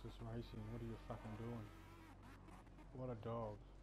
this racing. What are you fucking doing? What a dog.